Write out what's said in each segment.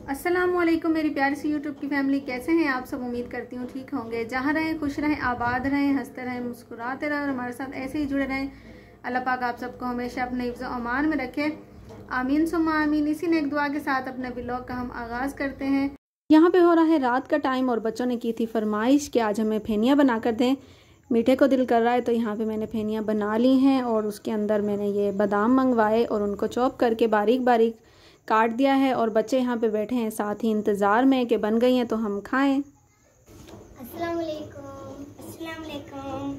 अस्सलामुअलैकुम मेरी प्यारी सी यूट्यूब की फैमिली, कैसे हैं आप सब। उम्मीद करती हूँ ठीक होंगे। जहाँ रहें खुश रहें, आबाद रहें, हंसते रहें, मुस्कुराते रहें और हमारे साथ ऐसे ही जुड़े रहें। अल्लाह पाक आप सबको हमेशा अपने हिफ्ज़ अमान में रखे, आमीन सुम्मा आमीन। इसी नेक दुआ के साथ अपने व्लॉग का हम आगाज़ करते हैं। यहाँ पे हो रहा है रात का टाइम और बच्चों ने की थी फरमाइश कि आज हमें फेनियाँ बना कर दें। मीठे को दिल कर रहा है तो यहाँ पे मैंने फेनियाँ बना ली हैं और उसके अंदर मैंने ये बादाम मंगवाए और उनको चॉप करके बारीक बारीक काट दिया है। और बच्चे यहाँ पे बैठे हैं साथ ही इंतज़ार में कि बन गई हैं तो हम खाएं। अस्सलाम वालेकुम। अस्सलाम वालेकुम।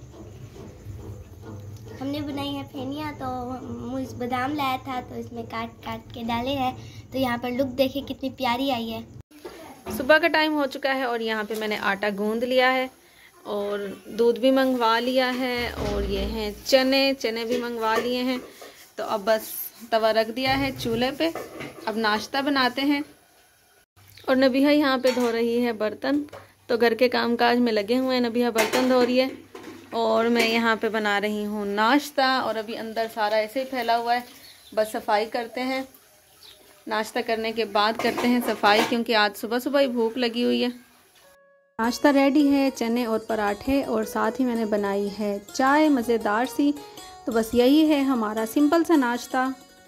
हमने बनाई है फेनिया, तो मुझे बादाम लाया था तो इसमें काट काट के डाले हैं। तो यहाँ पर लुक देखिए कितनी प्यारी आई है। सुबह का टाइम हो चुका है और यहाँ पे मैंने आटा गूंद लिया है और दूध भी मंगवा लिया है और ये हैं चने भी मंगवा लिए हैं। तो अब बस तवा रख दिया है चूल्हे पे, अब नाश्ता बनाते हैं। और नबिहा यहाँ पे धो रही है बर्तन, तो घर के कामकाज में लगे हुए हैं। नबिहा बर्तन धो रही है और मैं यहाँ पे बना रही हूँ नाश्ता। और अभी अंदर सारा ऐसे ही फैला हुआ है, बस सफाई करते हैं। नाश्ता करने के बाद करते हैं सफाई, क्योंकि आज सुबह सुबह ही भूख लगी हुई है। नाश्ता रेडी है, चने और पराठे और साथ ही मैंने बनाई है चाय मज़ेदार सी। तो बस यही है हमारा सिंपल सा नाश्ता।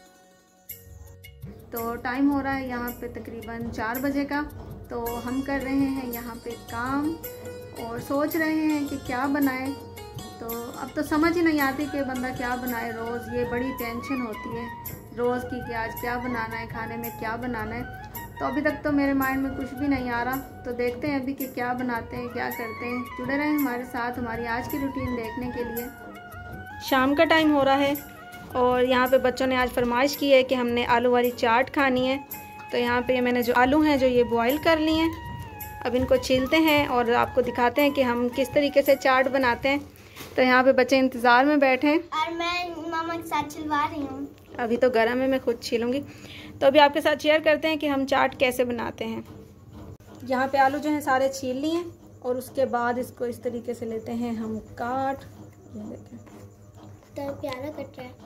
तो टाइम हो रहा है यहाँ पे तकरीबन 4 बजे का। तो हम कर रहे हैं यहाँ पे काम और सोच रहे हैं कि क्या बनाएं। तो अब तो समझ ही नहीं आती कि बंदा क्या बनाए। रोज़ ये बड़ी टेंशन होती है रोज़ की कि आज क्या बनाना है, खाने में क्या बनाना है। तो अभी तक तो मेरे माइंड में कुछ भी नहीं आ रहा। तो देखते हैं अभी कि क्या बनाते हैं, क्या करते हैं। जुड़े रहें हमारे साथ हमारी आज की रूटीन देखने के लिए। शाम का टाइम हो रहा है और यहाँ पे बच्चों ने आज फरमाइश की है कि हमने आलू वाली चाट खानी है। तो यहाँ पे मैंने जो आलू हैं जो ये बॉईल कर लिए हैं, अब इनको छीलते हैं और आपको दिखाते हैं कि हम किस तरीके से चाट बनाते हैं। तो यहाँ पे बच्चे इंतज़ार में बैठे हैं और मैं मामा के साथ छिलवा रही हूँ। अभी तो गर्म है, मैं खुद छीलूँगी। तो अभी आपके साथ शेयर करते हैं कि हम चाट कैसे बनाते हैं। यहाँ पे आलू जो हैं सारे छील लिए और उसके बाद इसको इस तरीके से लेते हैं हम काट। ये देखें तो प्यारा कट रहा है।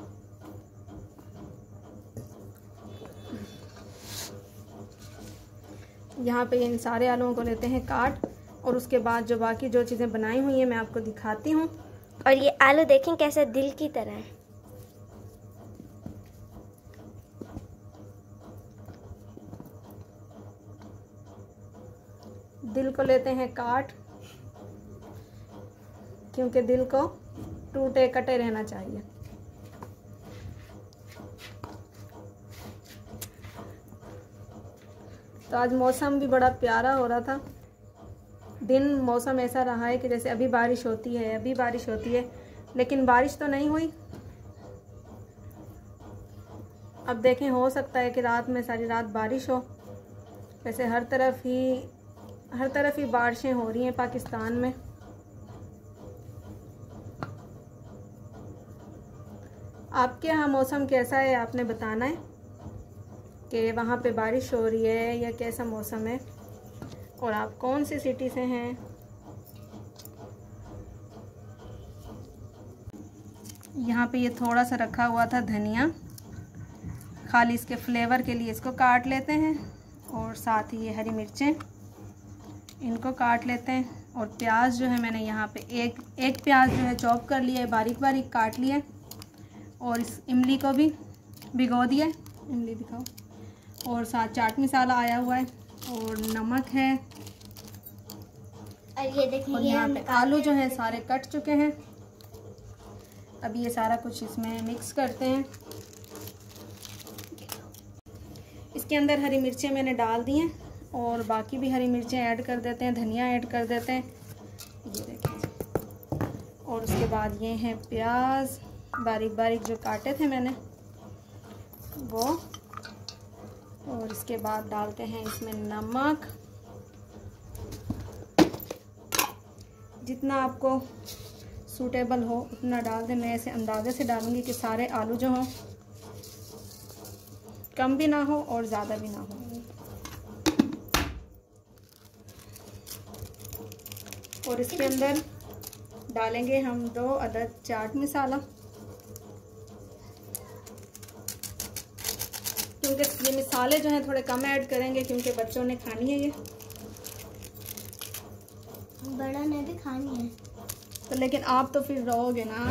यहाँ पे इन सारे आलूओं को लेते हैं काट और उसके बाद जो बाकी जो चीज़ें बनाई हुई हैं मैं आपको दिखाती हूँ। और ये आलू देखें कैसे दिल की तरह है। दिल को लेते हैं काट, क्योंकि दिल को टूटे कटे रहना चाहिए। तो आज मौसम भी बड़ा प्यारा हो रहा था। दिन मौसम ऐसा रहा है कि जैसे अभी बारिश होती है, लेकिन बारिश तो नहीं हुई। अब देखें, हो सकता है कि रात में सारी रात बारिश हो। वैसे हर तरफ ही बारिशें हो रही हैं पाकिस्तान में। आपके यहाँ मौसम कैसा है, आपने बताना है कि वहाँ पे बारिश हो रही है या कैसा मौसम है और आप कौन सी सिटी से हैं। यहाँ पे ये थोड़ा सा रखा हुआ था धनिया, खाली इसके फ्लेवर के लिए इसको काट लेते हैं। और साथ ही ये हरी मिर्चें, इनको काट लेते हैं। और प्याज जो है मैंने यहाँ पे एक प्याज जो है चॉप कर लिया है, बारीक बारीक काट लिया। और इस इमली को भी भिगो दिया, इमली दिखाओ। और साथ चाट मसाला आया हुआ है और नमक है। और ये देखिए और यहाँ पे आलू जो है सारे कट चुके हैं। अब ये सारा कुछ इसमें मिक्स करते हैं। इसके अंदर हरी मिर्चें मैंने डाल दी हैं और बाकी भी हरी मिर्चें ऐड कर देते हैं, धनिया ऐड कर देते हैं। ये देखिए। और उसके बाद ये हैं प्याज बारीक बारीक जो काटे थे मैंने वो। और इसके बाद डालते हैं इसमें नमक, जितना आपको सूटेबल हो उतना डाल दें। मैं ऐसे अंदाजे से डालूंगी कि सारे आलू जो हों कम भी ना हो और ज़्यादा भी ना हो। और इसके अंदर डालेंगे हम 2 अदद चाट मसाला, कि ये मिसाले जो हैं थोड़े कम ऐड करेंगे क्योंकि बच्चों ने खानी है ये, बड़ा ने भी खानी है। तो लेकिन आप तो फिर रहोगे ना,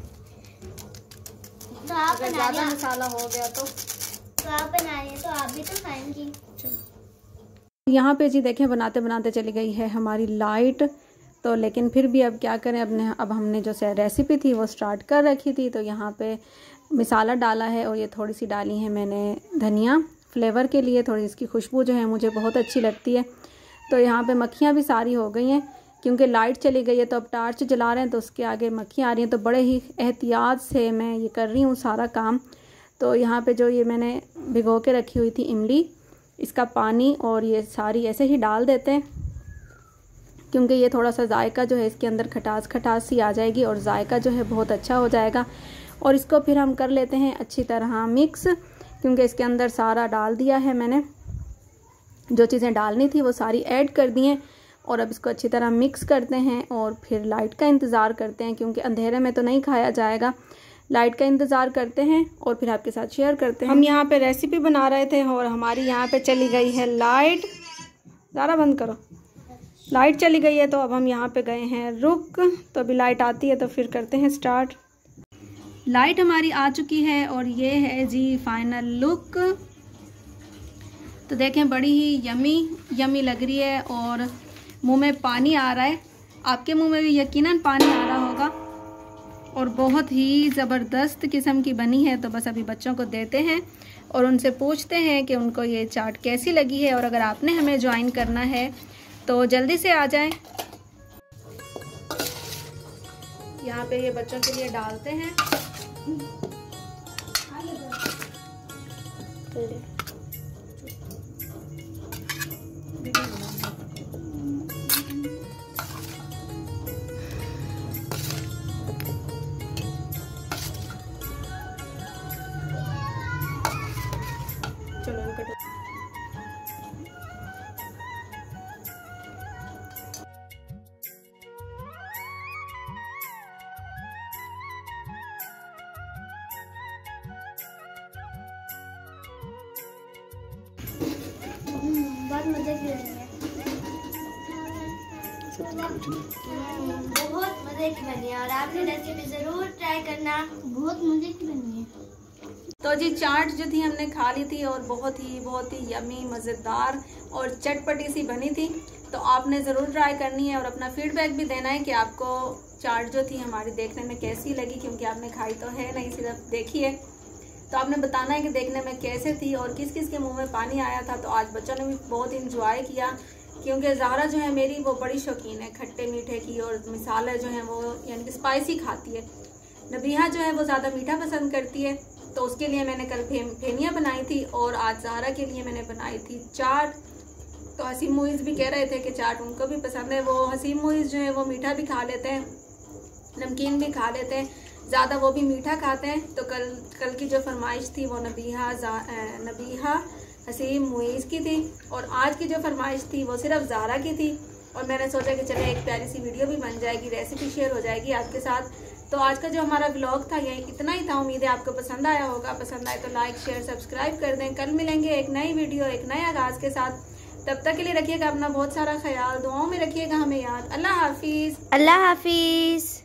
तो आप अगर ज़्यादा मसाला हो गया तो आप बना रही हैं तो आप भी तो खाएंगी। यहाँ पे जी देखें बनाते बनाते चली गई है हमारी लाइट। तो लेकिन फिर भी अब क्या करें, अब हमने जो रेसिपी थी वो स्टार्ट कर रखी थी। तो यहाँ पे मिसाला डाला है और ये थोड़ी सी डाली है मैंने धनिया फ्लेवर के लिए, थोड़ी इसकी खुशबू जो है मुझे बहुत अच्छी लगती है। तो यहाँ पे मक्खियाँ भी सारी हो गई हैं क्योंकि लाइट चली गई है, तो अब टार्च जला रहे हैं तो उसके आगे मक्खियाँ आ रही हैं। तो बड़े ही एहतियात से मैं ये कर रही हूँ सारा काम। तो यहाँ पे जो ये मैंने भिगो के रखी हुई थी इमली, इसका पानी और ये सारी ऐसे ही डाल देते हैं क्योंकि ये थोड़ा सा जायका जो है इसके अंदर खटास खटास सी आ जाएगी और जायका जो है बहुत अच्छा हो जाएगा। और इसको फिर हम कर लेते हैं अच्छी तरह मिक्स, क्योंकि इसके अंदर सारा डाल दिया है मैंने, जो चीज़ें डालनी थी वो सारी ऐड कर दी हैं। और अब इसको अच्छी तरह मिक्स करते हैं और फिर लाइट का इंतज़ार करते हैं क्योंकि अंधेरे में तो नहीं खाया जाएगा। लाइट का इंतज़ार करते हैं और फिर आपके साथ शेयर करते हैं। हम यहाँ पे रेसिपी बना रहे थे और हमारी यहाँ पे चली गई है लाइट। ज़रा बंद करो, लाइट चली गई है। तो अब हम यहाँ पे गए हैं रुक, तो अभी लाइट आती है तो फिर करते हैं स्टार्ट। लाइट हमारी आ चुकी है और ये है जी फाइनल लुक। तो देखें बड़ी ही यमी लग रही है और मुंह में पानी आ रहा है, आपके मुंह में भी यकीनन पानी आ रहा होगा। और बहुत ही ज़बरदस्त किस्म की बनी है। तो बस अभी बच्चों को देते हैं और उनसे पूछते हैं कि उनको ये चाट कैसी लगी है। और अगर आपने हमें ज्वाइन करना है तो जल्दी से आ जाएं। यहाँ पे ये बच्चों के लिए डालते हैं। बहुत मजे की बनी है, बहुत मजे की बनी है और आपने रेसिपी जरूर ट्राई करना, बहुत मजे की बनी है। तो जी चाट जो थी हमने खा ली थी और बहुत ही यमी मज़ेदार और चटपटी सी बनी थी। तो आपने ज़रूर ट्राई करनी है और अपना फीडबैक भी देना है कि आपको चाट जो थी हमारी देखने में कैसी लगी, क्योंकि आपने खाई तो है नहीं, सिर्फ देखी है। तो आपने बताना है कि देखने में कैसे थी और किस किस के मुंह में पानी आया था। तो आज बच्चों ने भी बहुत इंजॉय किया क्योंकि ज़ाहरा जो है मेरी वो बड़ी शौकीन है खट्टे मीठे की और मिसाले जो हैं वो यानी कि स्पाइसी खाती है। नबीहा जो है वो ज़्यादा मीठा पसंद करती है, तो उसके लिए मैंने कल फेनियाँ बनाई थी और आज ज़ाहरा के लिए मैंने बनाई थी चाट। तो हसीम मुइज़ भी कह रहे थे कि चाट उनको भी पसंद है। वो हसीम मुइज़ जो है वो मीठा भी खा लेते हैं, नमकीन भी खा लेते हैं, ज़्यादा वो भी मीठा खाते हैं। तो कल की जो फरमाइश थी वो नबीहा हसीम मुइज़ की थी और आज की जो फरमाइश थी वो सिर्फ ज़ाहरा की थी। और मैंने सोचा कि चले एक प्यारी सी वीडियो भी बन जाएगी, रेसिपी शेयर हो जाएगी आपके साथ। तो आज का जो हमारा व्लॉग था ये इतना ही था। उम्मीद है आपको पसंद आया होगा। पसंद आए तो लाइक शेयर सब्सक्राइब कर दें। कल मिलेंगे एक नई वीडियो एक नए आगाज़ के साथ। तब तक के लिए रखिएगा अपना बहुत सारा ख्याल, दुआओं में रखिएगा हमें याद। अल्लाह हाफिज़। अल्लाह हाफिज़।